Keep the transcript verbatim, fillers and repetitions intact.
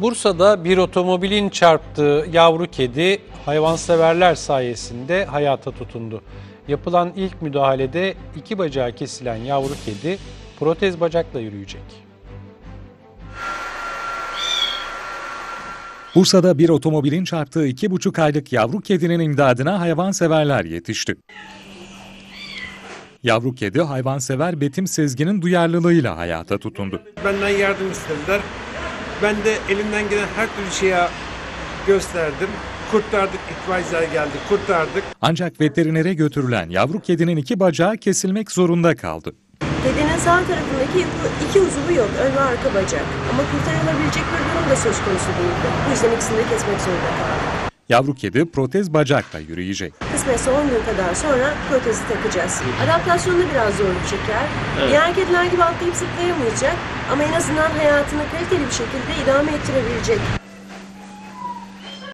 Bursa'da bir otomobilin çarptığı yavru kedi hayvanseverler sayesinde hayata tutundu. Yapılan ilk müdahalede iki bacağı kesilen yavru kedi protez bacakla yürüyecek. Bursa'da bir otomobilin çarptığı iki buçuk aylık yavru kedinin imdadına hayvanseverler yetişti. Yavru kedi hayvansever Betim Sezgin'in duyarlılığıyla hayata tutundu. Benden yardım istediler. Ben de elimden gelen her türlü şeye gösterdim. Kurtardık, itfaiyeciler geldi, kurtardık. Ancak veterinere götürülen yavru kedinin iki bacağı kesilmek zorunda kaldı. Kedinin sağ tarafındaki iki uzuvu yok, ön ve arka bacak. Ama kurtarılabilecek bir durum da söz konusu değildi. Bu yüzden ikisini de kesmek zorunda kaldık. Yavru kedi protez bacakla yürüyecek. Kısmetse on gün kadar sonra protezi takacağız. Adaptasyonda biraz zorluk çeker. Evet. Diğer kediler gibi atlayıp zıplayamayacak ama en azından hayatını kaliteli bir şekilde idame ettirebilecek.